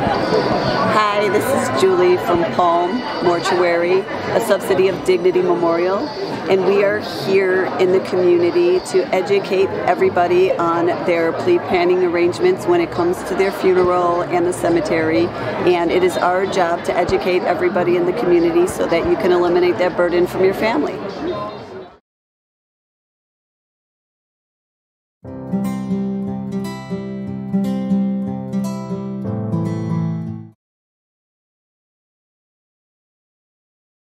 Hi, this is Julie from Palm Mortuary, a subsidy of Dignity Memorial, and we are here in the community to educate everybody on their planning arrangements when it comes to their funeral and the cemetery. And it is our job to educate everybody in the community so that you can eliminate that burden from your family.